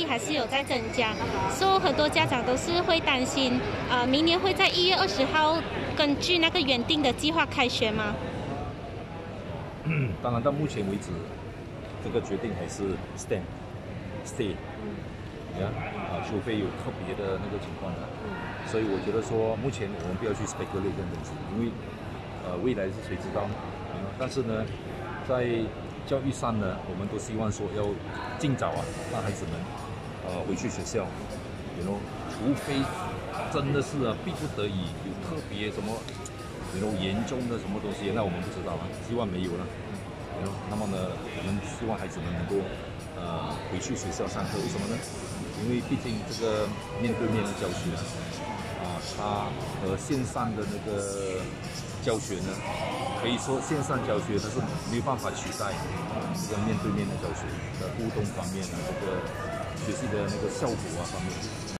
例还是有在增加，所以很多家长都是会担心，明年会在1月20号根据那个原定的计划开学吗？ 当然，到目前为止，这个决定还是 stay，除非有特别的那个情况的。所以我觉得说，目前我们不要去 speculate 这东西，因为未来是谁知道呢？但是呢，在教育上呢，我们都希望说要尽早让孩子们回去学校，除非真的是逼不得已有特别什么严重的什么东西，那我们不知道希望没有了。那么呢，我们希望孩子们能够回去学校上课，为什么呢？因为毕竟这个面对面的教学它和线上的那个教学呢，可以说线上教学它是没有办法取代这个面对面的教学的互动方面这个学习的那个效果方面。